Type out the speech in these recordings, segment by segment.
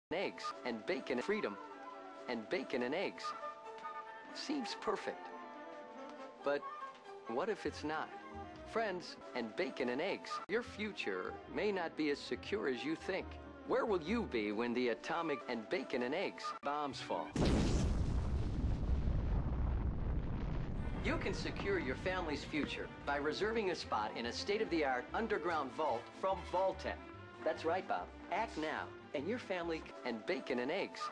eggs and bacon, freedom and bacon and eggs. Seems perfect. But what if it's not? Friends and bacon and eggs. Your future may not be as secure as you think. Where will you be when the atomic and bacon and eggs bombs fall? You can secure your family's future by reserving a spot in a state-of-the-art underground vault from Vaultec. That's right, Bob. Act now, and your family and bacon and eggs.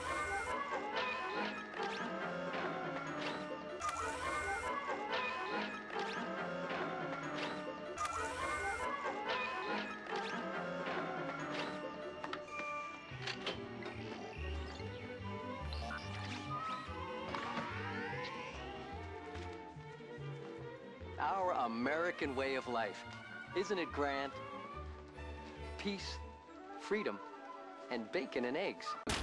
Our American way of life. Isn't it grand? Peace, freedom, and bacon and eggs.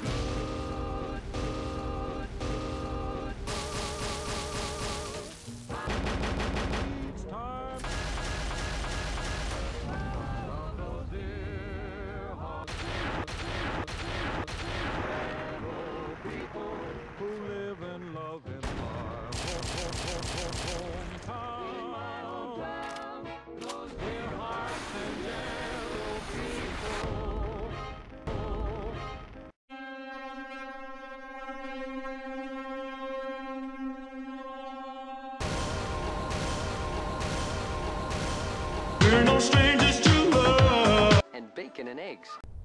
People who live and love in our hometown. We're hearts and yellow people. We're no strangers to love. And bacon and eggs.